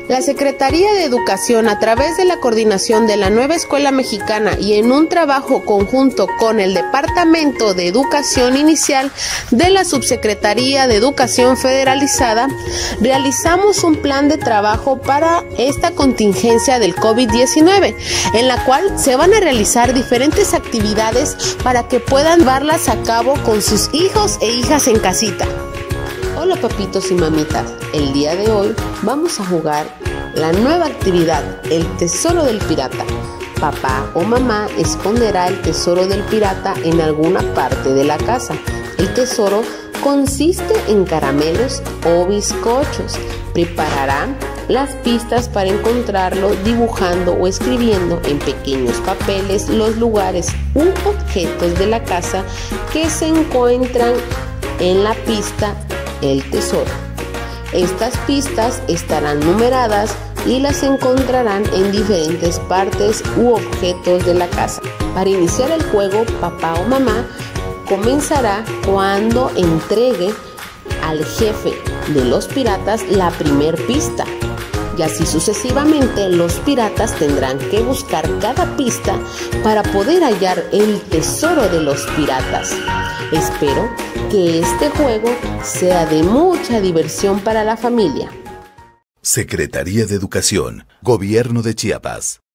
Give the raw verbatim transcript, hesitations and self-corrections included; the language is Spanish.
La Secretaría de Educación, a través de la coordinación de la Nueva Escuela Mexicana y en un trabajo conjunto con el Departamento de Educación Inicial de la Subsecretaría de Educación Federalizada, realizamos un plan de trabajo para esta contingencia del COVID diecinueve, en la cual se van a realizar diferentes actividades para que puedan llevarlas a cabo con sus hijos e hijas en casita. Hola papitos y mamitas, el día de hoy vamos a jugar la nueva actividad, el tesoro del pirata. Papá o mamá esconderá el tesoro del pirata en alguna parte de la casa. El tesoro consiste en caramelos o bizcochos. Prepararán las pistas para encontrarlo dibujando o escribiendo en pequeños papeles los lugares u objetos de la casa que se encuentran en la pista el tesoro. Estas pistas estarán numeradas y las encontrarán en diferentes partes u objetos de la casa. Para iniciar el juego, papá o mamá comenzará cuando entregue al jefe de los piratas la primer pista. Y así sucesivamente los piratas tendrán que buscar cada pista para poder hallar el tesoro de los piratas. Espero que este juego sea de mucha diversión para la familia. Secretaría de Educación, Gobierno de Chiapas.